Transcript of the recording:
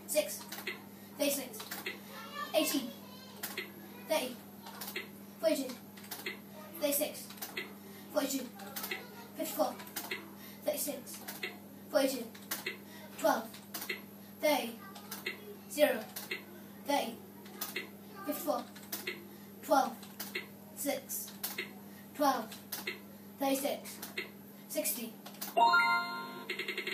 6, 36, 18, 30, 42, 36, 42, 54, 36, 42, 12, 30, 0, 30, 54, 12, 6, 12, 36, 60.